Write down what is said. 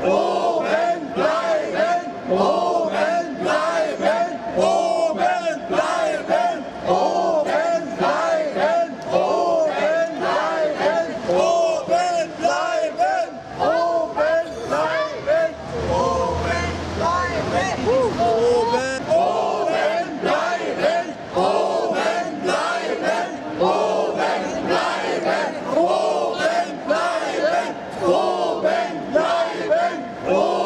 oben bleiben, oben bleiben, oben bleiben, oben bleiben, oben bleiben, oben bleiben, oben bleiben, oben bleiben, oben, oben bleiben, oben bleiben, oben bleiben, oben bleiben, oben bleiben, oben